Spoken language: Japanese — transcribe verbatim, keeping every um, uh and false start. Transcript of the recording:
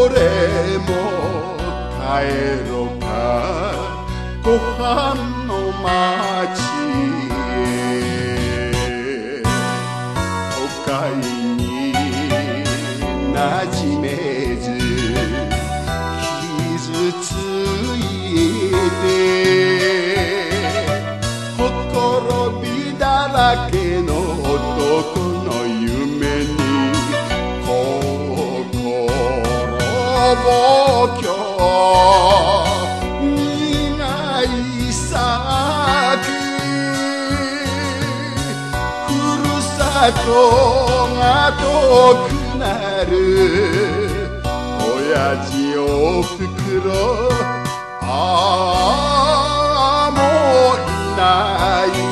俺も帰ろうかご飯の町へ都会に馴染めず傷ついてほころびだらけの男の夢に心ぼきょ苦い咲くふるさとが遠くなる親父おふくろああもういない